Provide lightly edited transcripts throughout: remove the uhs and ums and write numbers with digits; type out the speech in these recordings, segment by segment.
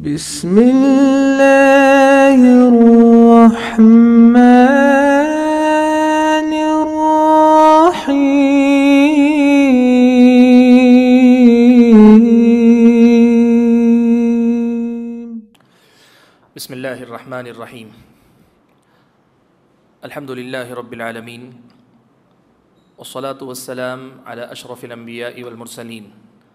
بسم اللہ الرحمن الرحیم بسم اللہ الرحمن الرحیم الحمد للہ رب العالمین والصلاة والسلام على اشرف الانبیاء والمرسلین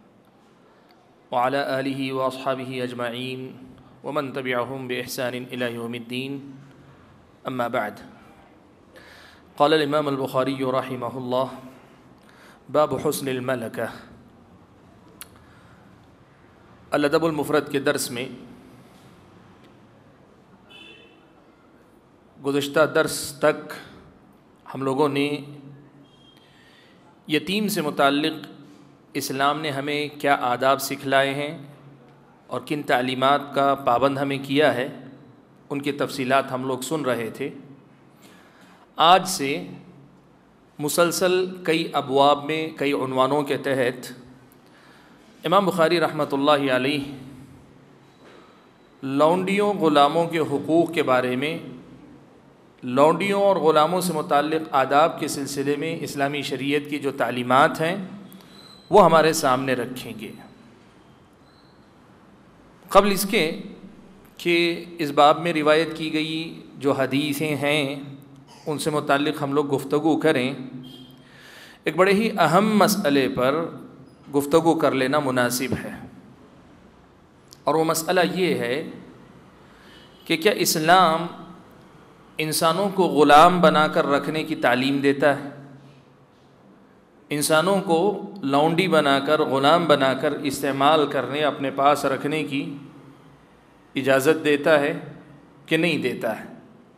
وعلى آلہ واصحابہ اجمعین ومن تبعہم بإحسان الى یوم الدین اما بعد قال الامام البخاری رحمہ اللہ باب حسن الملکہ۔ الادب المفرد کے درس میں گزشتہ درس تک ہم لوگوں نے یتیم سے متعلق اسلام نے ہمیں کیا آداب سکھلائے ہیں اور کن تعلیمات کا پابند ہمیں کیا ہے ان کی تفصیلات ہم لوگ سن رہے تھے۔ آج سے مسلسل کئی ابواب میں کئی عنوانوں کے تحت امام بخاری رحمۃ اللہ علیہ لونڈیوں غلاموں کے حقوق کے بارے میں، لونڈیوں اور غلاموں سے متعلق آداب کے سلسلے میں اسلامی شریعت کی جو تعلیمات ہیں وہ ہمارے سامنے رکھیں گے۔ قبل اس کے کہ اس باب میں روایت کی گئی جو حدیثیں ہیں ان سے متعلق ہم لوگ گفتگو کریں، ایک بڑے ہی اہم مسئلے پر گفتگو کر لینا مناسب ہے، اور وہ مسئلہ یہ ہے کہ کیا اسلام انسانوں کو غلام بنا کر رکھنے کی تعلیم دیتا ہے؟ انسانوں کو لونڈی بنا کر، غلام بنا کر استعمال کرنے، اپنے پاس رکھنے کی اجازت دیتا ہے کہ نہیں دیتا ہے؟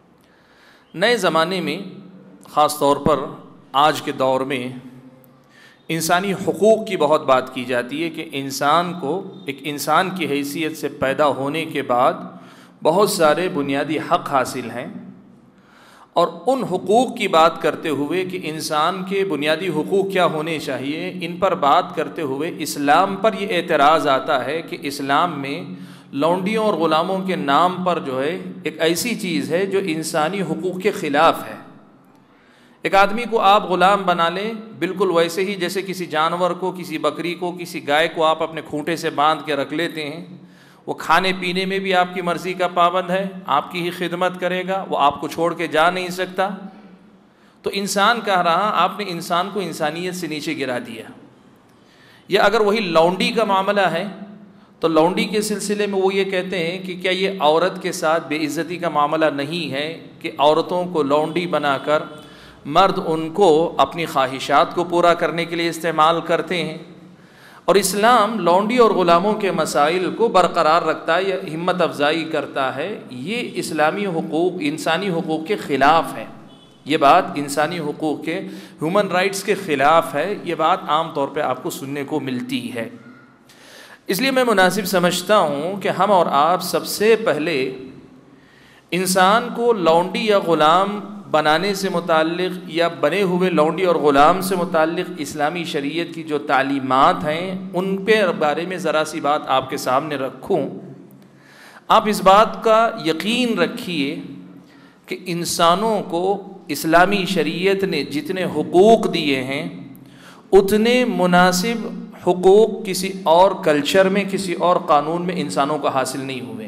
نئے زمانے میں خاص طور پر آج کے دور میں انسانی حقوق کی بہت بات کی جاتی ہے کہ انسان کو ایک انسان کی حیثیت سے پیدا ہونے کے بعد بہت سارے بنیادی حق حاصل ہیں، اور ان حقوق کی بات کرتے ہوئے کہ انسان کے بنیادی حقوق کیا ہونے چاہیے، ان پر بات کرتے ہوئے اسلام پر یہ اعتراض آتا ہے کہ اسلام میں لونڈیوں اور غلاموں کے نام پر جو ہے ایک ایسی چیز ہے جو انسانی حقوق کے خلاف ہے۔ ایک آدمی کو آپ غلام بنا لیں بالکل ویسے ہی جیسے کسی جانور کو، کسی بکری کو، کسی گائے کو آپ اپنے کھونٹے سے باندھ کے رکھ لیتے ہیں، وہ کھانے پینے میں بھی آپ کی مرضی کا پابند ہے، آپ کی ہی خدمت کرے گا، وہ آپ کو چھوڑ کے جا نہیں سکتا۔ تو انسان کہہ رہا آپ نے انسان کو انسانیت سے نیچے گرا دیا۔ یا اگر وہی لونڈی کا معاملہ ہے تو لونڈی کے سلسلے میں وہ یہ کہتے ہیں کہ کیا یہ عورت کے ساتھ بے عزتی کا معاملہ نہیں ہے کہ عورتوں کو لونڈی بنا کر مرد ان کو اپنی خواہشات کو پورا کرنے کے لیے استعمال کرتے ہیں؟ اور اسلام لونڈی اور غلاموں کے مسائل کو برقرار رکھتا ہے یا ہمت افزائی کرتا ہے، یہ اسلامی حقوق، انسانی حقوق کے خلاف ہے۔ یہ بات انسانی حقوق کے، ہیومن رائٹس کے خلاف ہے۔ یہ بات عام طور پہ آپ کو سننے کو ملتی ہے۔ اس لیے میں مناسب سمجھتا ہوں کہ ہم اور آپ سب سے پہلے انسان کو لونڈی یا غلام بنانے سے متعلق یا بنے ہوئے لونڈی اور غلام سے متعلق اسلامی شریعت کی جو تعلیمات ہیں ان پہ بارے میں ذرا سی بات آپ کے سامنے رکھوں۔ آپ اس بات کا یقین رکھیے کہ انسانوں کو اسلامی شریعت نے جتنے حقوق دیے ہیں اتنے مناسب حقوق کسی اور کلچر میں، کسی اور قانون میں انسانوں کو حاصل نہیں ہوئے۔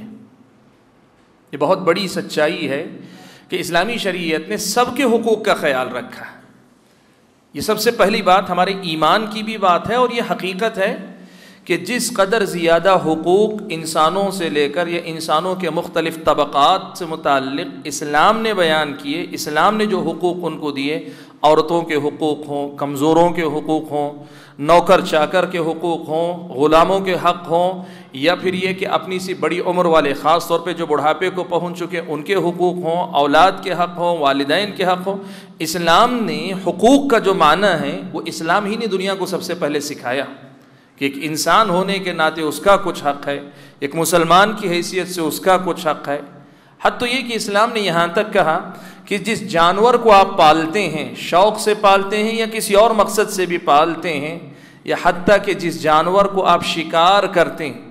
یہ بہت بڑی سچائی ہے کہ اسلامی شریعت نے سب کے حقوق کا خیال رکھا ہے۔ یہ سب سے پہلی بات ہمارے ایمان کی بھی بات ہے، اور یہ حقیقت ہے کہ جس قدر زیادہ حقوق انسانوں سے لے کر یا انسانوں کے مختلف طبقات سے متعلق اسلام نے بیان کیے، اسلام نے جو حقوق ان کو دیے، عورتوں کے حقوق ہوں، کمزوروں کے حقوق ہوں، نوکر چاکر کے حقوق ہوں، غلاموں کے حق ہوں، یا پھر یہ کہ اپنی سی بڑی عمر والے خاص طور پہ جو بڑھاپے کو پہنچ چکے ان کے حقوق ہوں، اولاد کے حق ہوں، والدین کے حق ہوں، اسلام نے حقوق کا جو معنی ہے وہ اسلام ہی نے دنیا کو سب سے پہلے سکھایا کہ ایک انسان ہونے کے ناطے اس کا کچھ حق ہے، ایک مسلمان کی حیثیت سے اس کا کچھ حق ہے۔ حتیٰ یہ کہ اسلام نے یہاں تک کہا کہ جس جانور کو آپ پالتے ہیں، شوق سے پالتے ہیں یا کسی اور مقصد سے بھی پالتے ہیں، یا حتیٰ کہ جس جانور کو آپ شکار کرتے ہیں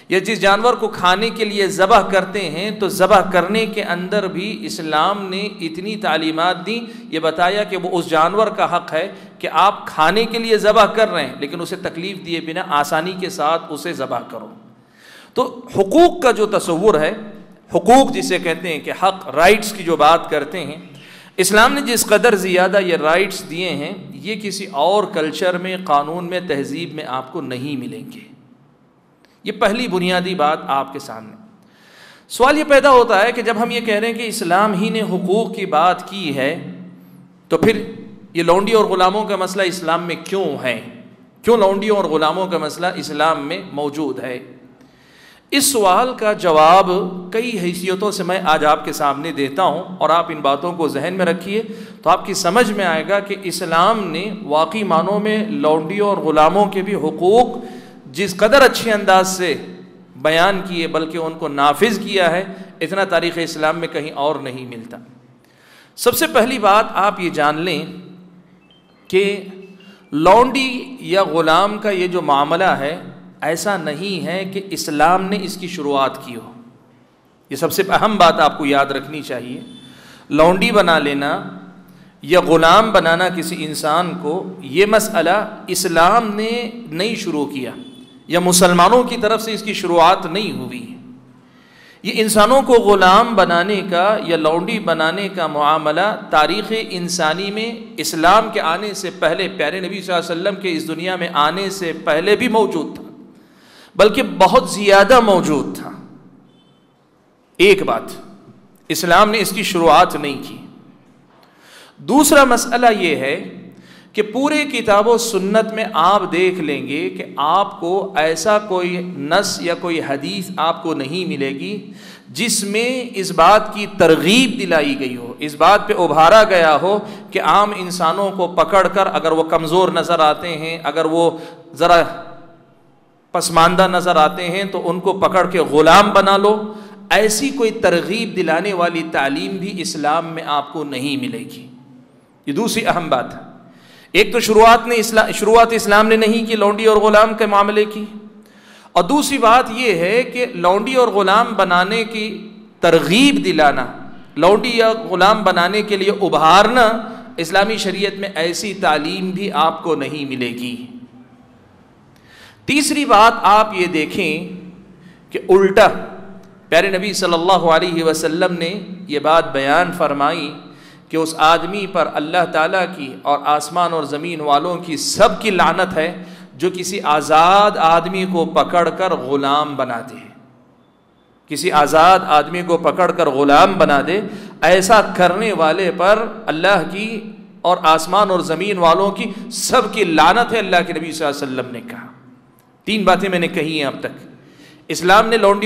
یا جس جانور کو کھانے کے لیے ذبح کرتے ہیں تو ذبح کرنے کے اندر بھی اسلام نے اتنی تعلیمات دی، یہ بتایا کہ وہ اس جانور کا حق ہے کہ آپ کھانے کے لیے ذبح کر رہے ہیں لیکن اسے تکلیف دیے بنا آسانی کے ساتھ اسے ذبح کرو۔ تو حقوق کا جو تصور ہے، حقوق جسے کہتے ہیں کہ حق، رائٹس کی جو بات کرتے ہیں، اسلام نے جس قدر زیادہ یہ رائٹس دیے ہیں یہ کسی اور کلچر میں، قانون میں، تہذیب میں آپ کو نہیں ملیں گے۔ یہ پہلی بنیادی بات آپ کے سامنے۔ سوال یہ پیدا ہوتا ہے کہ جب ہم یہ کہہ رہے ہیں کہ اسلام ہی نے حقوق کی بات کی ہے تو پھر یہ لونڈی اور غلاموں کا مسئلہ اسلام میں کیوں ہے؟ کیوں لونڈیوں اور غلاموں کا مسئلہ اسلام میں موجود ہے؟ اس سوال کا جواب کئی حیثیتوں سے میں آج آپ کے سامنے دیتا ہوں، اور آپ ان باتوں کو ذہن میں رکھیے تو آپ کی سمجھ میں آئے گا کہ اسلام نے واقعی معنوں میں لونڈیوں اور غلاموں کے بھی حقوق جس قدر اچھے انداز سے بیان کیے بلکہ ان کو نافذ کیا ہے، اتنا تاریخ اسلام میں کہیں اور نہیں ملتا۔ سب سے پہلی بات آپ یہ جان لیں کہ لونڈی یا غلام کا یہ جو معاملہ ہے ایسا نہیں ہے کہ اسلام نے اس کی شروعات کی ہو۔ یہ سب سے اہم بات آپ کو یاد رکھنی چاہیے۔ لونڈی بنا لینا یا غلام بنانا کسی انسان کو، یہ مسئلہ اسلام نے نہیں شروع کیا یا مسلمانوں کی طرف سے اس کی شروعات نہیں ہوئی۔ یہ انسانوں کو غلام بنانے کا یا لونڈی بنانے کا معاملہ تاریخ انسانی میں اسلام کے آنے سے پہلے، پیارے نبی صلی اللہ علیہ وسلم کے اس دنیا میں آنے سے پہلے بھی موجود تھا، بلکہ بہت زیادہ موجود تھا۔ ایک بات، اسلام نے اس کی شروعات نہیں کی۔ دوسرا مسئلہ یہ ہے کہ پورے کتاب و سنت میں آپ دیکھ لیں گے کہ آپ کو ایسا کوئی نص یا کوئی حدیث آپ کو نہیں ملے گی جس میں اس بات کی ترغیب دلائی گئی ہو، اس بات پہ ابھارا گیا ہو کہ عام انسانوں کو پکڑ کر اگر وہ کمزور نظر آتے ہیں، اگر وہ ذرا پسماندہ نظر آتے ہیں تو ان کو پکڑ کے غلام بنا لو۔ ایسی کوئی ترغیب دلانے والی تعلیم بھی اسلام میں آپ کو نہیں ملے گی۔ یہ دوسری اہم بات ہے۔ ایک تو شروعات اسلام نے نہیں کی لونڈی اور غلام کے معاملے کی، اور دوسری بات یہ ہے کہ لونڈی اور غلام بنانے کی ترغیب دلانا، لونڈی یا غلام بنانے کے لیے ابھارنا، اسلامی شریعت میں ایسی تعلیم بھی آپ کو نہیں ملے گی۔ تیسری بات آپ یہ دیکھیں کہ الٹا پیارے نبی صلی اللہ علیہ وسلم نے یہ بات بیان فرمائی کہ اس آدمی پر اللہ تعالیٰ کی اور آسمان اور زمین والوں کی سب کی لعنت ہے جو کسی آزاد آدمی کو پکڑ کر غلام بنا دے۔ کسی آزاد آدمی کو پکڑ کر غلام بنا دے، ایسا کرنے والے پر اللہ کی اور آسمان اور زمین والوں کی سب کی لعنت ہے، اللہ کے نبی صلی اللہ علیہ وسلم نے کہا۔ تین باتیں میں نے کہی ہیں اب تک۔ اسلام نے لونڈی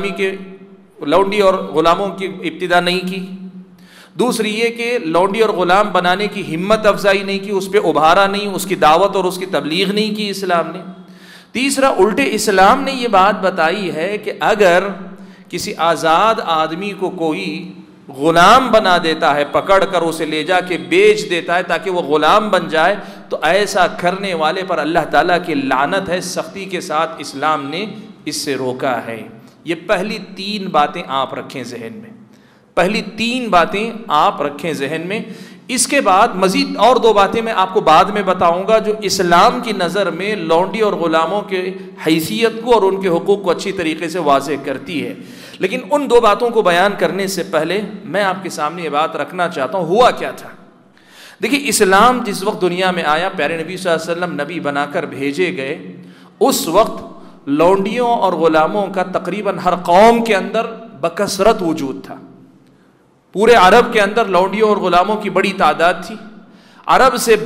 اور غلاموں کی ابتدا نہیں کی۔ دوسری یہ کہ لونڈی اور غلام بنانے کی ہمت افزائی نہیں کی، اس پہ ابھارا نہیں، اس کی دعوت اور اس کی تبلیغ نہیں کی اسلام نے۔ تیسرا، الٹے اسلام نے یہ بات بتائی ہے کہ اگر کسی آزاد آدمی کو کوئی غلام بنا دیتا ہے، پکڑ کر اسے لے جا کے بیچ دیتا ہے تاکہ وہ غلام بن جائے، تو ایسا کرنے والے پر اللہ تعالیٰ کی لعنت ہے۔ سختی کے ساتھ اسلام نے اس سے روکا ہے۔ یہ پہلی تین باتیں آپ رکھیں ذہن میں، پہلی تین باتیں آپ رکھیں ذہن میں۔ اس کے بعد مزید اور دو باتیں میں آپ کو بعد میں بتاؤں گا جو اسلام کی نظر میں لونڈی اور غلاموں کے حیثیت کو اور ان کے حقوق کو اچھی طریقے سے واضح کرتی ہے۔ لیکن ان دو باتوں کو بیان کرنے سے پہلے میں آپ کے سامنے یہ بات رکھنا چاہتا ہوں، ہوا کیا تھا۔ دیکھیے، اسلام جس وقت دنیا میں آیا، پیارے نبی صلی اللہ علیہ وسلم نبی بنا کر بھیجے گئے، اس وقت لونڈیوں اور غلاموں کا تقریباً ہر قوم کے اندر بکثرت وجود تھا۔ پورے عرب کے اندر لونڈیوں اور غلاموں کی بڑی تعداد تھی۔ عرب سے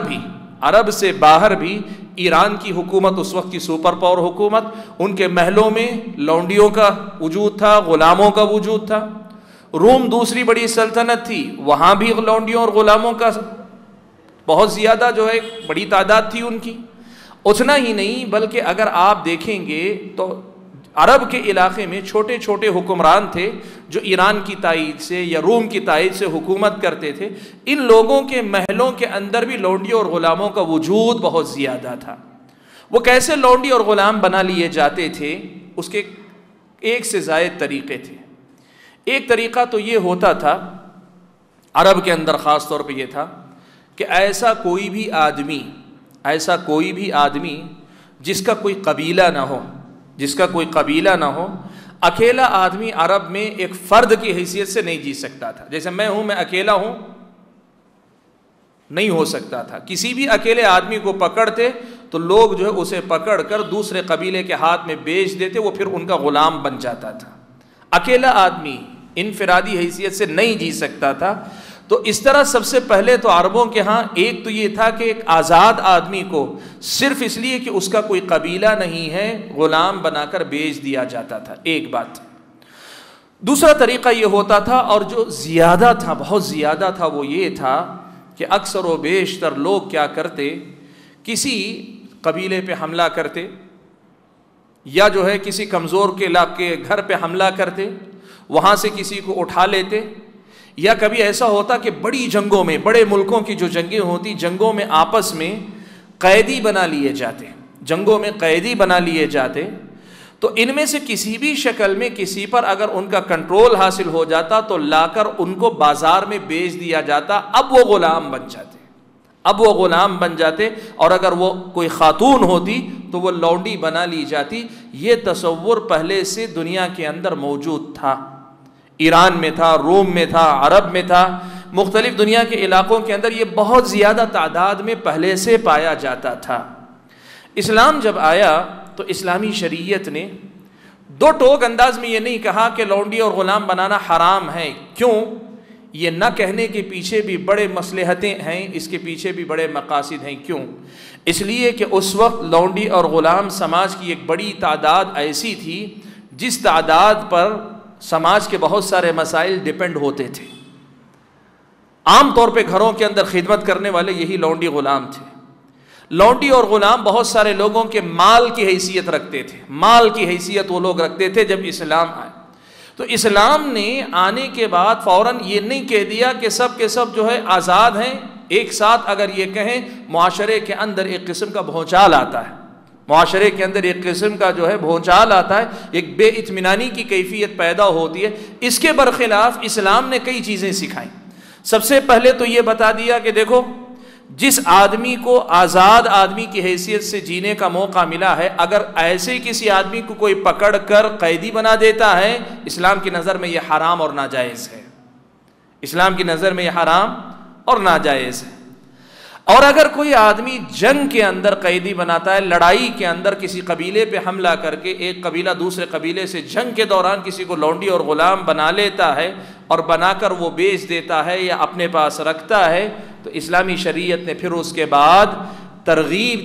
باہر بھی ایران کی حکومت اس وقت کی سپر پاور حکومت، ان کے محلوں میں لونڈیوں کا وجود تھا، غلاموں کا وجود تھا۔ روم دوسری بڑی سلطنت تھی، وہاں بھی لونڈیوں اور غلاموں کا بہت زیادہ جو ہے بڑی تعداد تھی ان کی۔ اتنا ہی نہیں بلکہ اگر آپ دیکھیں گے تو عرب کے علاقے میں چھوٹے چھوٹے حکمران تھے جو ایران کی تائید سے یا روم کی تائید سے حکومت کرتے تھے۔ ان لوگوں کے محلوں کے اندر بھی لونڈیوں اور غلاموں کا وجود بہت زیادہ تھا۔ وہ کیسے لونڈی اور غلام بنا لیے جاتے تھے، اس کے ایک سے زائد طریقے تھے. ایک طریقہ تو یہ ہوتا تھا عرب کے اندر خاص طور پہ یہ تھا کہ ایسا کوئی بھی آدمی جس کا کوئی قبیلہ نہ ہو, اکیلا آدمی عرب میں ایک فرد کی حیثیت سے نہیں جی سکتا تھا. جیسے میں اکیلا ہوں, نہیں ہو سکتا تھا. کسی بھی اکیلے آدمی کو پکڑتے تو لوگ جو ہے اسے پکڑ کر دوسرے قبیلے کے ہاتھ میں بیچ دیتے, وہ پھر ان کا غلام بن جاتا تھا. اکیلا آدمی انفرادی حیثیت سے نہیں جی سکتا تھا. تو اس طرح سب سے پہلے تو عربوں کے ہاں ایک تو یہ تھا کہ ایک آزاد آدمی کو صرف اس لیے کہ اس کا کوئی قبیلہ نہیں ہے غلام بنا کر بیچ دیا جاتا تھا. ایک بات. دوسرا طریقہ یہ ہوتا تھا, اور جو زیادہ تھا, بہت زیادہ تھا, وہ یہ تھا کہ اکثر و بیشتر لوگ کیا کرتے, کسی قبیلے پہ حملہ کرتے یا جو ہے کسی کمزور کے علاقے گھر پہ حملہ کرتے, وہاں سے کسی کو اٹھا لیتے. یا کبھی ایسا ہوتا کہ بڑی جنگوں میں, بڑے ملکوں کی جو جنگیں ہوتی, جنگوں میں آپس میں قیدی بنا لیے جاتے. تو ان میں سے کسی بھی شکل میں کسی پر اگر ان کا کنٹرول حاصل ہو جاتا تو لا کر ان کو بازار میں بیچ دیا جاتا. اب وہ غلام بن جاتے, اور اگر وہ کوئی خاتون ہوتی تو وہ لونڈی بنا لی جاتی. یہ تصور پہلے سے دنیا کے اندر موجود تھا. ایران میں تھا, روم میں تھا, عرب میں تھا, مختلف دنیا کے علاقوں کے اندر یہ بہت زیادہ تعداد میں پہلے سے پایا جاتا تھا. اسلام جب آیا تو اسلامی شریعت نے دو ٹوک انداز میں یہ نہیں کہا کہ لونڈی اور غلام بنانا حرام ہے. کیوں؟ یہ نہ کہنے کے پیچھے بھی بڑے مصلحتیں ہیں, اس کے پیچھے بھی بڑے مقاصد ہیں. کیوں؟ اس لیے کہ اس وقت لونڈی اور غلام سماج کی ایک بڑی تعداد ایسی تھی جس تعداد پر سماج کے بہت سارے مسائل ڈیپینڈ ہوتے تھے. عام طور پہ گھروں کے اندر خدمت کرنے والے یہی لونڈی غلام تھے. لونڈی اور غلام بہت سارے لوگوں کے مال کی حیثیت رکھتے تھے. مال کی حیثیت وہ لوگ رکھتے تھے جب اسلام آئے. تو اسلام نے آنے کے بعد فوراً یہ نہیں کہہ دیا کہ سب کے سب جو ہے آزاد ہیں. ایک ساتھ اگر یہ کہیں معاشرے کے اندر ایک قسم کا بھونچال آتا ہے, معاشرے کے اندر ایک قسم کا جو ہے بھونچال آتا ہے, ایک بے اطمینانی کی کیفیت پیدا ہوتی ہے. اس کے برخلاف اسلام نے کئی چیزیں سکھائیں. سب سے پہلے تو یہ بتا دیا کہ دیکھو, جس آدمی کو آزاد آدمی کی حیثیت سے جینے کا موقع ملا ہے, اگر ایسے کسی آدمی کو کوئی پکڑ کر قیدی بنا دیتا ہے, اسلام کی نظر میں یہ حرام اور ناجائز ہے. اسلام کی نظر میں یہ حرام اور ناجائز ہے. اور اگر کوئی آدمی جنگ کے اندر قیدی بناتا ہے, لڑائی کے اندر کسی قبیلے پہ حملہ کر کے ایک قبیلہ دوسرے قبیلے سے جنگ کے دوران کسی کو لونڈی اور غلام بنا لیتا ہے اور بنا کر وہ بیچ دیتا ہے یا اپنے پاس رکھتا ہے, تو اسلامی شریعت نے پھر اس کے بعد ترغیب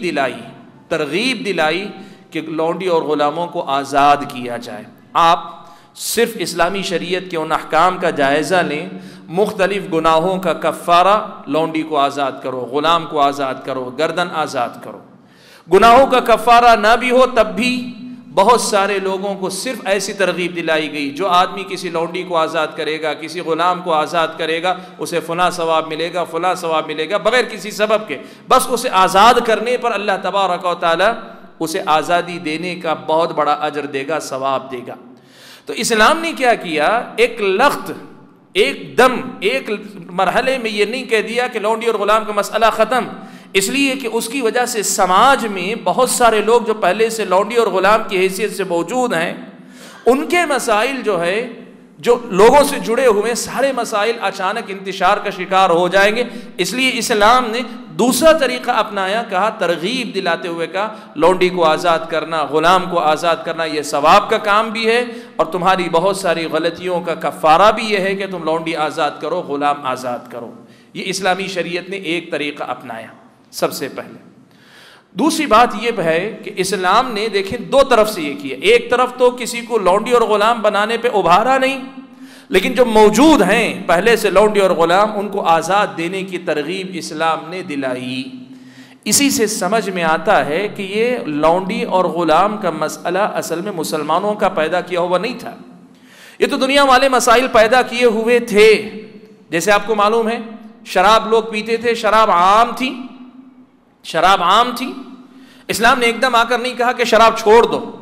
دلائی کہ لونڈی اور غلاموں کو آزاد کیا جائے. آپ صرف اسلامی شریعت کے ان احکام کا جائزہ لیں. مختلف گناہوں کا کفارہ, لونڈی کو آزاد کرو, غلام کو آزاد کرو, گردن آزاد کرو. گناہوں کا کفارہ نہ بھی ہو تب بھی بہت سارے لوگوں کو صرف ایسی ترغیب دلائی گئی, جو آدمی کسی لونڈی کو آزاد کرے گا, کسی غلام کو آزاد کرے گا, اسے فلاں ثواب ملے گا, فلاں ثواب ملے گا, بغیر کسی سبب کے. بس اسے آزاد کرنے پر اللہ تبارک و تعالی اسے آزادی دینے کا بہت بڑا اجر دے گا, ثواب دے گا. تو اسلام نے کیا کیا, ایک لخت ایک دم ایک مرحلے میں یہ نہیں کہہ دیا کہ لونڈی اور غلام کا مسئلہ ختم, اس لیے کہ اس کی وجہ سے سماج میں بہت سارے لوگ جو پہلے سے لونڈی اور غلام کی حیثیت سے موجود ہیں, ان کے مسائل جو ہے, جو لوگوں سے جڑے ہوئے سارے مسائل اچانک انتشار کا شکار ہو جائیں گے. اس لیے اسلام نے دوسرا طریقہ اپنایا, کہا ترغیب دلاتے ہوئے کہا لونڈی کو آزاد کرنا, غلام کو آزاد کرنا یہ ثواب کا کام بھی ہے, اور تمہاری بہت ساری غلطیوں کا کفارہ بھی یہ ہے کہ تم لونڈی آزاد کرو, غلام آزاد کرو. یہ اسلامی شریعت نے ایک طریقہ اپنایا سب سے پہلے. دوسری بات یہ ہے کہ اسلام نے دیکھیں دو طرف سے یہ کیا. ایک طرف تو کسی کو لونڈی اور غلام بنانے پہ ابھارا نہیں, لیکن جو موجود ہیں پہلے سے لونڈی اور غلام, ان کو آزاد دینے کی ترغیب اسلام نے دلائی. اسی سے سمجھ میں آتا ہے کہ یہ لونڈی اور غلام کا مسئلہ اصل میں مسلمانوں کا پیدا کیا ہوا نہیں تھا, یہ تو دنیا والے مسائل پیدا کیے ہوئے تھے. جیسے آپ کو معلوم ہے شراب لوگ پیتے تھے, شراب عام تھی. اسلام نے ایک دم آ کر نہیں کہا کہ شراب چھوڑ دو,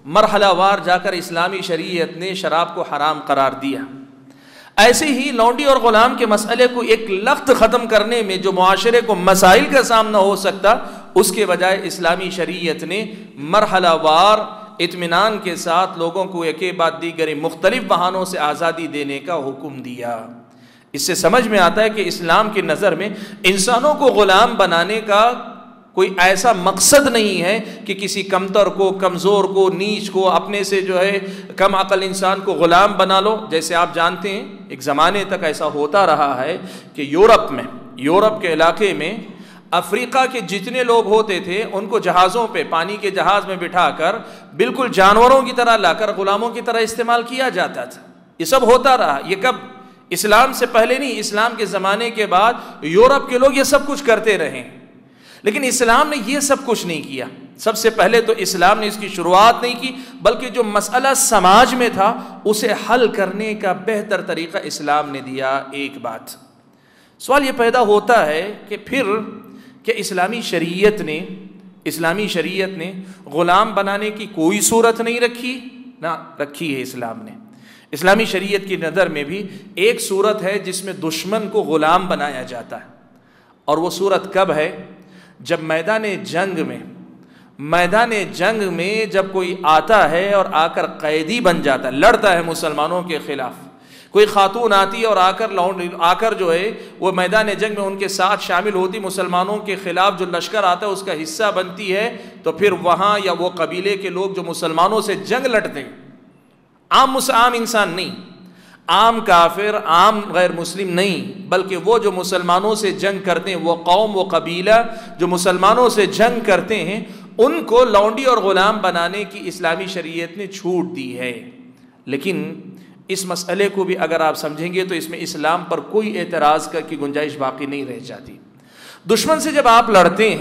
مرحلہ وار جا کر اسلامی شریعت نے شراب کو حرام قرار دیا۔ ایسے ہی لونڈی اور غلام کے مسئلے کو ایک لخت ختم کرنے میں جو معاشرے کو مسائل کا سامنا ہو سکتا، اس کے بجائے اسلامی شریعت نے مرحلہ وار اطمینان کے ساتھ لوگوں کو ایک بعد دیگر مختلف بہانوں سے آزادی دینے کا حکم دیا۔ اس سے سمجھ میں آتا ہے کہ اسلام کی نظر میں انسانوں کو غلام بنانے کا کوئی ایسا مقصد نہیں ہے کہ کسی کمتر کو، کمزور کو، نیچ کو، اپنے سے جو ہے کم عقل انسان کو غلام بنا لو۔ جیسے آپ جانتے ہیں ایک زمانے تک ایسا ہوتا رہا ہے کہ یورپ کے علاقے میں افریقہ کے جتنے لوگ ہوتے تھے ان کو جہازوں پہ، پانی کے جہاز میں بٹھا کر بالکل جانوروں کی طرح لا کر غلاموں کی طرح استعمال کیا جاتا تھا۔ یہ سب ہوتا رہا۔ یہ کب؟ اسلام سے پہلے نہیں، اسلام کے زمانے کے بعد یورپ کے لوگ یہ سب کچھ کرتے رہے، لیکن اسلام نے یہ سب کچھ نہیں کیا۔ سب سے پہلے تو اسلام نے اس کی شروعات نہیں کی، بلکہ جو مسئلہ سماج میں تھا اسے حل کرنے کا بہتر طریقہ اسلام نے دیا۔ ایک بات سوال یہ پیدا ہوتا ہے کہ پھر کہ اسلامی شریعت نے غلام بنانے کی کوئی صورت نہیں رکھی؟ نہ، رکھی ہے اسلام نے۔ اسلامی شریعت کی نظر میں بھی ایک صورت ہے جس میں دشمن کو غلام بنایا جاتا ہے، اور وہ صورت کب ہے؟ جب میدان جنگ میں جب کوئی آتا ہے اور آ کر قیدی بن جاتا ہے، لڑتا ہے مسلمانوں کے خلاف، کوئی خاتون آتی ہے اور آ کر جو ہے وہ میدان جنگ میں ان کے ساتھ شامل ہوتی، مسلمانوں کے خلاف جو لشکر آتا ہے اس کا حصہ بنتی ہے، تو پھر وہاں یا وہ قبیلے کے لوگ جو مسلمانوں سے جنگ لڑتے ہیں، عام انسان نہیں، عام کافر، عام غیر مسلم نہیں، بلکہ وہ جو مسلمانوں سے جنگ کرتے ہیں، وہ قوم، وہ قبیلہ جو مسلمانوں سے جنگ کرتے ہیں، ان کو لونڈی اور غلام بنانے کی اسلامی شریعت نے چھوٹ دی ہے۔ لیکن اس مسئلے کو بھی اگر آپ سمجھیں گے تو اس میں اسلام پر کوئی اعتراض کی گنجائش باقی نہیں رہ جاتی۔ دشمن سے جب آپ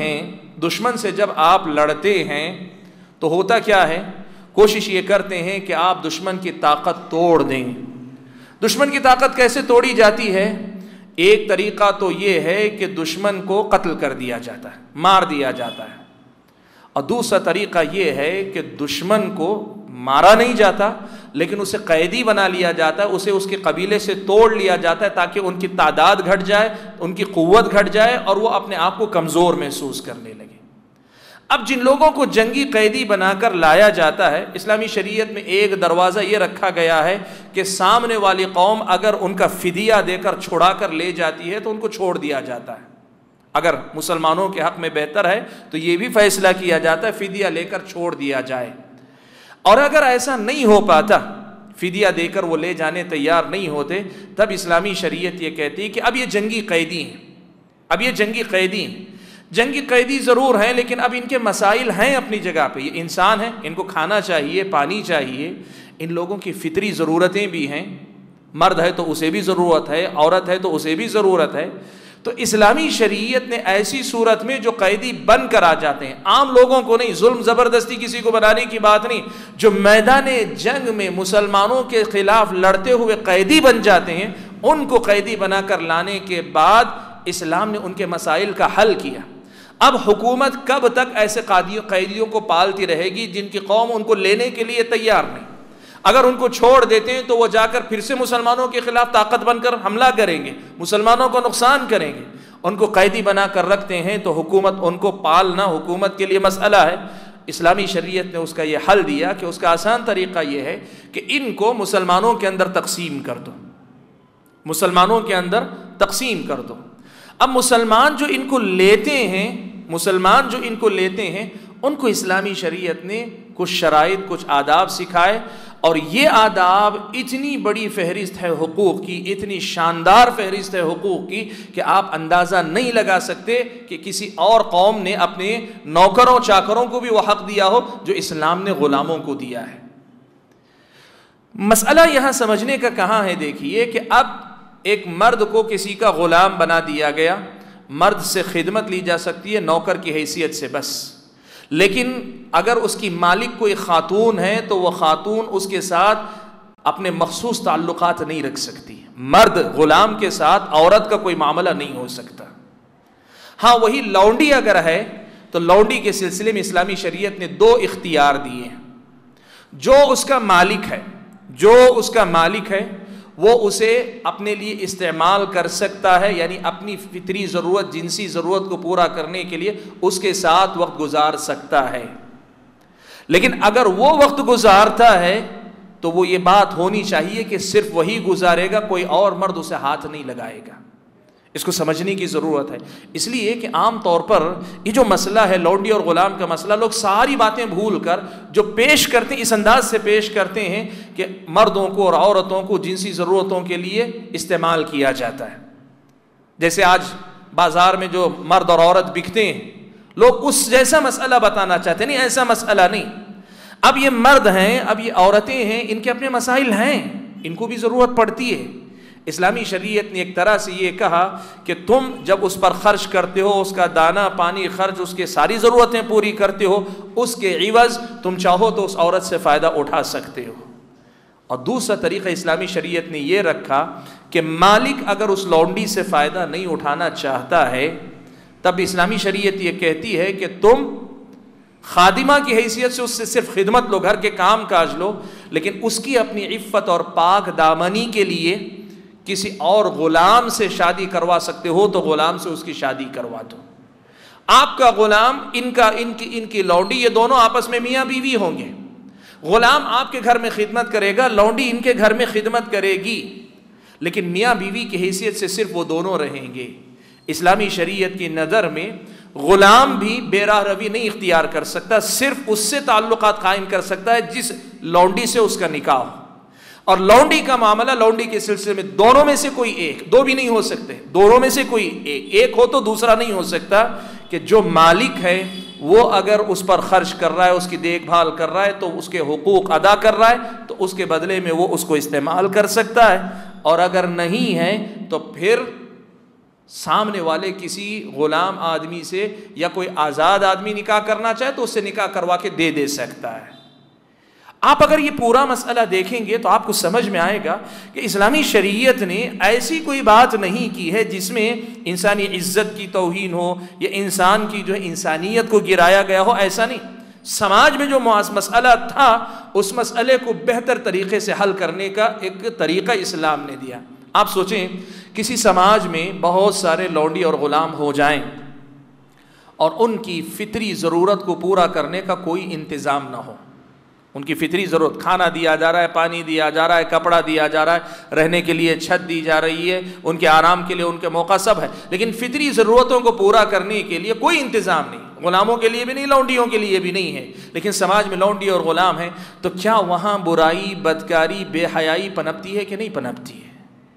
لڑتے ہیں تو ہوتا کیا ہے؟ کوشش یہ کرتے ہیں کہ آپ دشمن کی طاقت توڑ دیں۔ دشمن کی طاقت کیسے توڑی جاتی ہے؟ ایک طریقہ تو یہ ہے کہ دشمن کو قتل کر دیا جاتا ہے، مار دیا جاتا ہے، اور دوسرا طریقہ یہ ہے کہ دشمن کو مارا نہیں جاتا لیکن اسے قیدی بنا لیا جاتا ہے، اسے اس کے قبیلے سے توڑ لیا جاتا ہے تاکہ ان کی تعداد گھٹ جائے، ان کی قوت گھٹ جائے اور وہ اپنے آپ کو کمزور محسوس کرنے لگے۔ اب جن لوگوں کو جنگی قیدی بنا کر لایا جاتا ہے، اسلامی شریعت میں ایک دروازہ یہ رکھا گیا ہے کہ سامنے والی قوم اگر ان کا فدیہ دے کر چھڑا کر لے جاتی ہے تو ان کو چھوڑ دیا جاتا ہے۔ اگر مسلمانوں کے حق میں بہتر ہے تو یہ بھی فیصلہ کیا جاتا ہے فدیہ لے کر چھوڑ دیا جائے، اور اگر ایسا نہیں ہو پاتا، فدیہ دے کر وہ لے جانے تیار نہیں ہوتے، تب اسلامی شریعت یہ کہتی ہے کہ اب یہ جنگی قیدی ہیں، جنگی قیدی ضرور ہیں لیکن اب ان کے مسائل ہیں اپنی جگہ پہ، یہ انسان ہیں، ان کو کھانا چاہیے، پانی چاہیے، ان لوگوں کی فطری ضرورتیں بھی ہیں، مرد ہے تو اسے بھی ضرورت ہے، عورت ہے تو اسے بھی ضرورت ہے۔ تو اسلامی شریعت نے ایسی صورت میں جو قیدی بن کر آ جاتے ہیں، عام لوگوں کو نہیں، ظلم زبردستی کسی کو بنانے کی بات نہیں، جو میدان جنگ میں مسلمانوں کے خلاف لڑتے ہوئے قیدی بن جاتے ہیں، ان کو قیدی بنا کر لانے کے بعد اسلام نے ان کے مسائل کا حل کیا۔ اب حکومت کب تک ایسے قیدیوں کو پالتی رہے گی جن کی قوم ان کو لینے کے لیے تیار نہیں؟ اگر ان کو چھوڑ دیتے ہیں تو وہ جا کر پھر سے مسلمانوں کے خلاف طاقت بن کر حملہ کریں گے، مسلمانوں کو نقصان کریں گے۔ ان کو قیدی بنا کر رکھتے ہیں تو حکومت ان کو پالنا حکومت کے لیے مسئلہ ہے۔ اسلامی شریعت نے اس کا یہ حل دیا کہ اس کا آسان طریقہ یہ ہے کہ ان کو مسلمانوں کے اندر تقسیم کر دو، مسلمانوں کے اندر تقسیم کر دو۔ اب مسلمان جو ان کو لیتے ہیں ان کو اسلامی شریعت نے کچھ شرائط، کچھ آداب سکھائے، اور یہ آداب اتنی بڑی فہرست ہے حقوق کی، اتنی شاندار فہرست ہے حقوق کی کہ آپ اندازہ نہیں لگا سکتے کہ کسی اور قوم نے اپنے نوکروں چاکروں کو بھی وہ حق دیا ہو جو اسلام نے غلاموں کو دیا ہے۔ مسئلہ یہاں سمجھنے کا کہاں ہے؟ دیکھیے کہ اب ایک مرد کو کسی کا غلام بنا دیا گیا، مرد سے خدمت لی جا سکتی ہے نوکر کی حیثیت سے بس، لیکن اگر اس کی مالک کوئی خاتون ہے تو وہ خاتون اس کے ساتھ اپنے مخصوص تعلقات نہیں رکھ سکتی۔ مرد غلام کے ساتھ عورت کا کوئی معاملہ نہیں ہو سکتا۔ ہاں وہی لونڈی اگر ہے تو لونڈی کے سلسلے میں اسلامی شریعت نے دو اختیار دیے ہیں۔ جو اس کا مالک ہے وہ اسے اپنے لیے استعمال کر سکتا ہے، یعنی اپنی فطری ضرورت، جنسی ضرورت کو پورا کرنے کے لیے اس کے ساتھ وقت گزار سکتا ہے۔ لیکن اگر وہ وقت گزارتا ہے تو وہ یہ بات ہونی چاہیے کہ صرف وہی گزارے گا، کوئی اور مرد اسے ہاتھ نہیں لگائے گا۔ اس کو سمجھنے کی ضرورت ہے، اس لیے کہ عام طور پر یہ جو مسئلہ ہے لونڈی اور غلام کا مسئلہ، لوگ ساری باتیں بھول کر جو پیش کرتے ہیں اس انداز سے پیش کرتے ہیں کہ مردوں کو اور عورتوں کو جنسی ضرورتوں کے لیے استعمال کیا جاتا ہے۔ جیسے آج بازار میں جو مرد اور عورت بکتے ہیں، لوگ اس جیسا مسئلہ بتانا چاہتے ہیں، نہیں ایسا مسئلہ نہیں۔ اب یہ مرد ہیں، اب یہ عورتیں ہیں، ان کے اپنے مسائل ہیں، ان کو بھی ضرورت پڑتی ہے۔ اسلامی شریعت نے ایک طرح سے یہ کہا کہ تم جب اس پر خرچ کرتے ہو، اس کا دانہ پانی خرچ، اس کے ساری ضرورتیں پوری کرتے ہو، اس کے عوض تم چاہو تو اس عورت سے فائدہ اٹھا سکتے ہو۔ اور دوسرا طریقہ اسلامی شریعت نے یہ رکھا کہ مالک اگر اس لونڈی سے فائدہ نہیں اٹھانا چاہتا ہے تب اسلامی شریعت یہ کہتی ہے کہ تم خادمہ کی حیثیت سے اس سے صرف خدمت لو، گھر کے کام کاج لو، لیکن اس کی اپنی عفت اور پاک دامنی کے لیے کسی اور غلام سے شادی کروا سکتے ہو تو غلام سے اس کی شادی کروا دو۔ آپ کا غلام ان کی لونڈی، یہ دونوں آپس میں میاں بیوی ہوں گے۔ غلام آپ کے گھر میں خدمت کرے گا، لونڈی ان کے گھر میں خدمت کرے گی، لیکن میاں بیوی کی حیثیت سے صرف وہ دونوں رہیں گے۔ اسلامی شریعت کی نظر میں غلام بھی بے راہ روی نہیں اختیار کر سکتا، صرف اس سے تعلقات قائم کر سکتا ہے جس لونڈی سے اس کا نکاح ہو، اور لونڈی کا معاملہ لونڈی کے سلسلے میں دونوں میں سے کوئی ایک، دو بھی نہیں ہو سکتے، دونوں میں سے کوئی ایک ہو تو دوسرا نہیں ہو سکتا، کہ جو مالک ہے وہ اگر اس پر خرچ کر رہا ہے، اس کی دیکھ بھال کر رہا ہے، تو اس کے حقوق ادا کر رہا ہے تو اس کے بدلے میں وہ اس کو استعمال کر سکتا ہے، اور اگر نہیں ہے تو پھر سامنے والے کسی غلام آدمی سے یا کوئی آزاد آدمی نکاح کرنا چاہے تو اس سے نکاح کروا کے دے سکتا ہے۔ آپ اگر یہ پورا مسئلہ دیکھیں گے تو آپ کو سمجھ میں آئے گا کہ اسلامی شریعت نے ایسی کوئی بات نہیں کی ہے جس میں انسانی عزت کی توہین ہو یا انسان کی جو ہے انسانیت کو گرایا گیا ہو، ایسا نہیں۔ سماج میں جو مسئلہ تھا اس مسئلے کو بہتر طریقے سے حل کرنے کا ایک طریقہ اسلام نے دیا۔ آپ سوچیں کسی سماج میں بہت سارے لونڈی اور غلام ہو جائیں اور ان کی فطری ضرورت کو پورا کرنے کا کوئی انتظام نہ ہو، ان کی فطری ضرورت، کھانا دیا جا رہا ہے، پانی دیا جا رہا ہے، کپڑا دیا جا رہا ہے، رہنے کے لیے چھت دی جا رہی ہے، ان کے آرام کے لیے ان کے موقع سب ہے، لیکن فطری ضرورتوں کو پورا کرنے کے لیے کوئی انتظام نہیں، غلاموں کے لیے بھی نہیں، لونڈیوں کے لیے بھی نہیں ہے، لیکن سماج میں لونڈی اور غلام ہیں، تو کیا وہاں برائی، بدکاری، بے حیائی پنپتی ہے کہ نہیں پنپتی ہے؟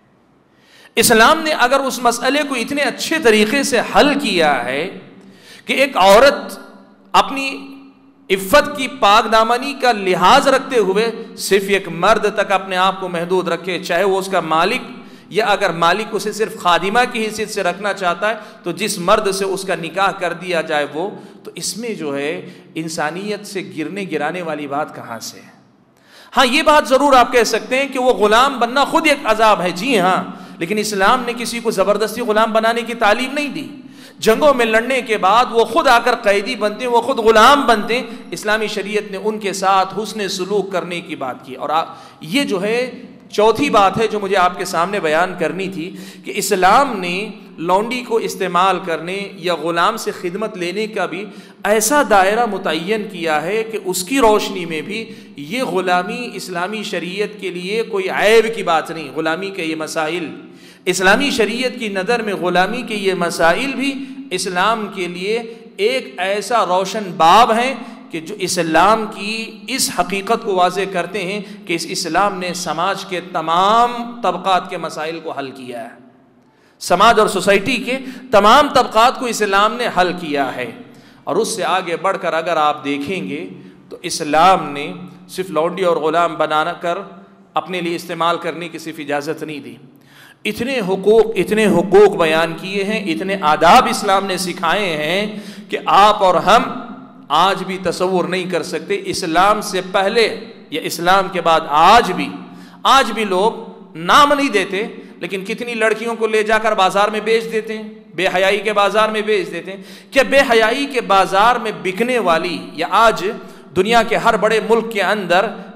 اسلام نے اگر اس مسئلے کو اتنے اچھے طریقے سے حل کیا ہے کہ ایک عورت اپنی عفت کی پاک دامنی کا لحاظ رکھتے ہوئے صرف ایک مرد تک اپنے آپ کو محدود رکھے، چاہے وہ اس کا مالک، یا اگر مالک اسے صرف خادمہ کی حیثیت سے رکھنا چاہتا ہے تو جس مرد سے اس کا نکاح کر دیا جائے وہ، تو اس میں جو ہے انسانیت سے گرانے والی بات کہاں سے ہے؟ ہاں یہ بات ضرور آپ کہہ سکتے ہیں کہ وہ غلام بننا خود ایک عذاب ہے، جی ہاں، لیکن اسلام نے کسی کو زبردستی غلام بنانے کی تعلیم نہیں دی۔ جنگوں میں لڑنے کے بعد وہ خود آ کر قیدی بنتے ہیں، وہ خود غلام بنتے ہیں، اسلامی شریعت نے ان کے ساتھ حسن سلوک کرنے کی بات کی۔ اور یہ جو ہے چوتھی بات ہے جو مجھے آپ کے سامنے بیان کرنی تھی کہ اسلام نے لونڈی کو استعمال کرنے یا غلام سے خدمت لینے کا بھی ایسا دائرہ متعین کیا ہے کہ اس کی روشنی میں بھی یہ غلامی اسلامی شریعت کے لیے کوئی عیب کی بات نہیں۔ غلامی کے یہ مسائل اسلامی شریعت کی نظر میں، غلامی کے یہ مسائل بھی اسلام کے لیے ایک ایسا روشن باب ہیں کہ جو اسلام کی اس حقیقت کو واضح کرتے ہیں کہ اس اسلام نے سماج کے تمام طبقات کے مسائل کو حل کیا ہے، سماج اور سوسائٹی کے تمام طبقات کو اسلام نے حل کیا ہے۔ اور اس سے آگے بڑھ کر اگر آپ دیکھیں گے تو اسلام نے صرف لونڈی اور غلام بنا کر اپنے لیے استعمال کرنے کی صرف اجازت نہیں دی، اتنے حقوق بیان کیے ہیں، اتنے آداب اسلام نے سکھائے ہیں کہ آپ اور ہم آج بھی تصور نہیں کر سکتے۔ اسلام سے پہلے یا اسلام کے بعد آج بھی لوگ نام نہیں دیتے، لیکن کتنی لڑکیوں کو لے جا کر بازار میں بیچ دیتے ہیں، بے حیائی کے بازار میں بیچ دیتے ہیں۔ کیا بے حیائی کے بازار میں بکنے والی، یا آج دنیا کے ہر بڑے ملک کے اندر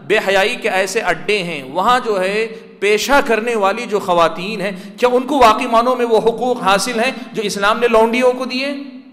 بے حیائی کے ایسے اڈے ہیں، وہاں جو ہے پیشہ کرنے والی جو خواتین ہیں، کیا ان کو واقعی معنوں میں وہ حقوق حاصل ہیں جو اسلام نے لونڈیوں کو دیے؟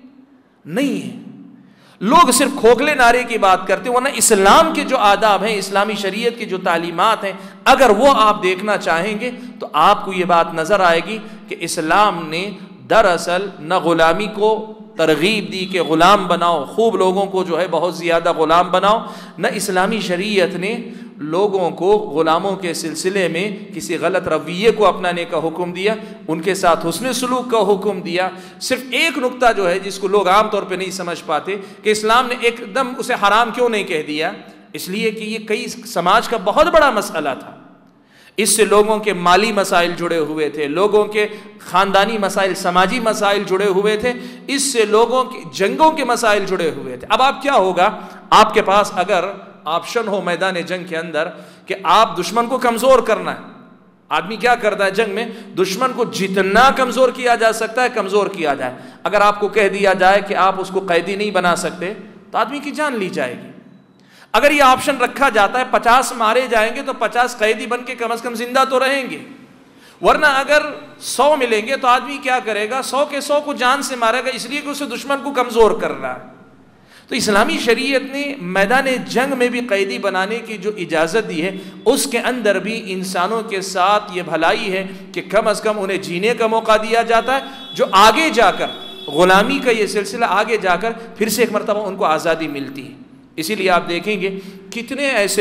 نہیں ہے۔ لوگ صرف کھوکھلے نعرے کی بات کرتے ہیں، ورنہ اسلام کے جو آداب ہیں، اسلامی شریعت کی جو تعلیمات ہیں، اگر وہ آپ دیکھنا چاہیں گے تو آپ کو یہ بات نظر آئے گی کہ اسلام نے دراصل نہ غلامی کو ترغیب دی کہ غلام بناؤ، خوب لوگوں کو جو ہے بہت زیادہ غلام بناؤ، نہ اسلامی شریعت نے لوگوں کو غلاموں کے سلسلے میں کسی غلط رویے کو اپنانے کا حکم دیا، ان کے ساتھ حسن سلوک کا حکم دیا۔ صرف ایک نقطہ جو ہے جس کو لوگ عام طور پہ نہیں سمجھ پاتے کہ اسلام نے ایک دم اسے حرام کیوں نہیں کہہ دیا، اس لیے کہ یہ کئی سماج کا بہت بڑا مسئلہ تھا، اس سے لوگوں کے مالی مسائل جڑے ہوئے تھے، لوگوں کے خاندانی مسائل، سماجی مسائل جڑے ہوئے تھے، اس سے لوگوں کے جنگوں کے مسائل جڑے ہوئے تھے۔ اب آپ کیا ہوگا، آپ کے پاس اگر آپشن ہو میدان جنگ کے اندر کہ آپ دشمن کو کمزور کرنا ہے، آدمی کیا کرتا ہے جنگ میں، دشمن کو جتنا کمزور کیا جا سکتا ہے کمزور کیا جائے۔ اگر آپ کو کہہ دیا جائے کہ آپ اس کو قیدی نہیں بنا سکتے تو آدمی کی جان لی جائے گی۔ اگر یہ آپشن رکھا جاتا ہے 50 مارے جائیں گے تو 50 قیدی بن کے کم از کم زندہ تو رہیں گے، ورنہ اگر 100 ملیں گے تو آدمی کیا کرے گا، 100 کے 100 کو جان سے مارے گا، اس لیے کہ اسے دشمن کو کمزور کر رہا ہے۔ تو اسلامی شریعت نے میدان جنگ میں بھی قیدی بنانے کی جو اجازت دی ہے، اس کے اندر بھی انسانوں کے ساتھ یہ بھلائی ہے کہ کم از کم انہیں جینے کا موقع دیا جاتا ہے، جو آگے جا کر غلامی کا یہ سلسلہ آگے جا کر پھر سے ایک مرتبہ ان کو آزادی ملتی ہے۔ اسی لیے آپ دیکھیں گے کتنے ایسے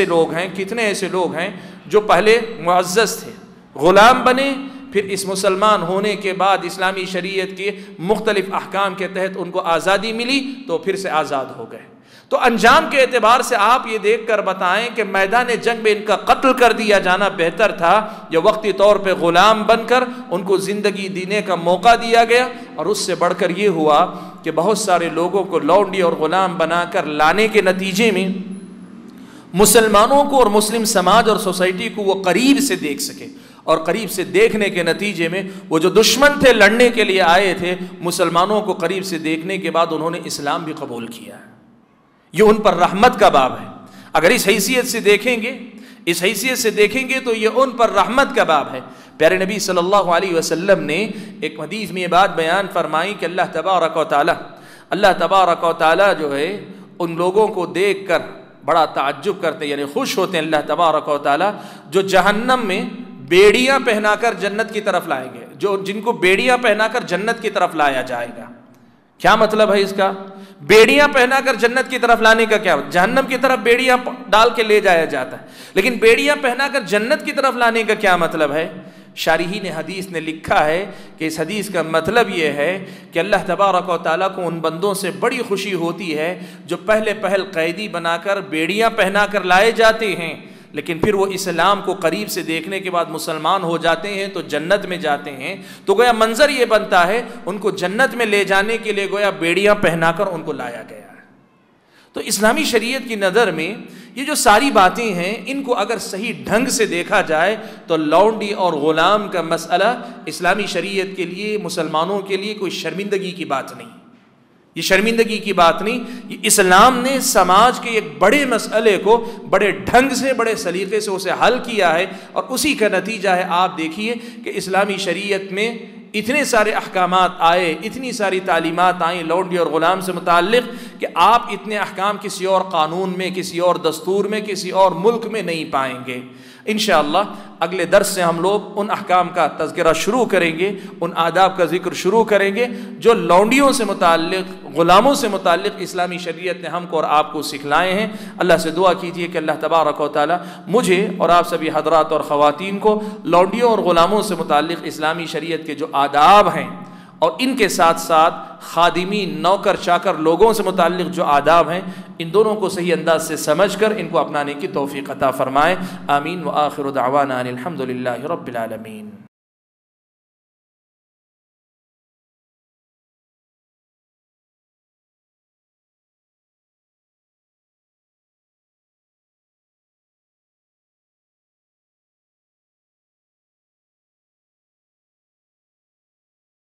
لوگ ہیں جو پہلے معزز تھے، غلام بنے، پھر اس مسلمان ہونے کے بعد اسلامی شریعت کے مختلف احکام کے تحت ان کو آزادی ملی تو پھر سے آزاد ہو گئے۔ تو انجام کے اعتبار سے آپ یہ دیکھ کر بتائیں کہ میدان جنگ میں ان کا قتل کر دیا جانا بہتر تھا یا وقتی طور پہ غلام بن کر ان کو زندگی دینے کا موقع دیا گیا؟ اور اس سے بڑھ کر یہ ہوا کہ بہت سارے لوگوں کو لونڈی اور غلام بنا کر لانے کے نتیجے میں مسلمانوں کو اور مسلم سماج اور سوسائٹی کو وہ قریب سے دیکھ سکے، اور قریب سے دیکھنے کے نتیجے میں وہ جو دشمن تھے لڑنے کے لیے آئے تھے، مسلمانوں کو قریب سے دیکھنے کے بعد انہوں نے اسلام بھی قبول کیا۔ یہ ان پر رحمت کا باب ہے۔ اگر اس حیثیت سے دیکھیں گے تو یہ ان پر رحمت کا باب ہے۔ پیارے نبی صلی اللہ علیہ وسلم نے ایک حدیث میں یہ بات بیان فرمائی کہ اللہ تبارک و تعالی جو ہے ان لوگوں کو دیکھ کر بڑا تعجب کرتے، یعنی خوش ہوتے ہیں اللہ تبارک و تعالی، جو جہنم میں بیڑیاں پہنا کر جنت کی طرف لائیں گے، جن کو بیڑیاں پہنا کر جنت کی طرف لایا جائے گا۔ کیا مطلب ہے اس کا؟ بیڑیاں پہنا کر جنت کی طرف لانے کا کیا؟ جہنم کی طرف بیڑیاں ڈال کے لے جایا جاتا ہے، لیکن بیڑیاں پہنا کر جنت کی طرف لانے کا کیا مطلب ہے؟ شارحین حدیث نے لکھا ہے کہ اس حدیث کا مطلب یہ ہے کہ اللہ تبارک و تعالیٰ کو ان بندوں سے بڑی خوشی ہوتی ہے جو پہل قیدی بنا کر بیڑیاں پہنا کر لائے جاتے ہیں، لیکن پھر وہ اسلام کو قریب سے دیکھنے کے بعد مسلمان ہو جاتے ہیں تو جنت میں جاتے ہیں۔ تو گویا منظر یہ بنتا ہے ان کو جنت میں لے جانے کے لیے گویا بیڑیاں پہنا کر ان کو لایا گیا ہے۔ تو اسلامی شریعت کی نظر میں یہ جو ساری باتیں ہیں، ان کو اگر صحیح ڈھنگ سے دیکھا جائے تو لونڈی اور غلام کا مسئلہ اسلامی شریعت کے لیے، مسلمانوں کے لیے کوئی شرمندگی کی بات نہیں۔ یہ شرمندگی کی بات نہیں، یہ اسلام نے سماج کے ایک بڑے مسئلے کو بڑے ڈھنگ سے، بڑے سلیقے سے اسے حل کیا ہے، اور اسی کا نتیجہ ہے آپ دیکھیے کہ اسلامی شریعت میں اتنے سارے احکامات آئے، اتنی ساری تعلیمات آئیں لونڈی اور غلام سے متعلق کہ آپ اتنے احکام کسی اور قانون میں، کسی اور دستور میں، کسی اور ملک میں نہیں پائیں گے۔ انشاءاللہ اگلے درس سے ہم لوگ ان احکام کا تذکرہ شروع کریں گے، ان آداب کا ذکر شروع کریں گے جو لونڈیوں سے متعلق، غلاموں سے متعلق اسلامی شریعت نے ہم کو اور آپ کو سکھلائے ہیں۔ اللہ سے دعا کیجیے کہ اللہ تبارک و تعالی مجھے اور آپ سبھی حضرات اور خواتین کو لونڈیوں اور غلاموں سے متعلق اسلامی شریعت کے جو آداب ہیں اور ان کے ساتھ ساتھ خادمی، نوکر چاکر لوگوں سے متعلق جو آداب ہیں، ان دونوں کو صحیح انداز سے سمجھ کر ان کو اپنانے کی توفیق عطا فرمائے۔ آمین۔ وآخر دعوانا ان الحمد للہ رب العالمین۔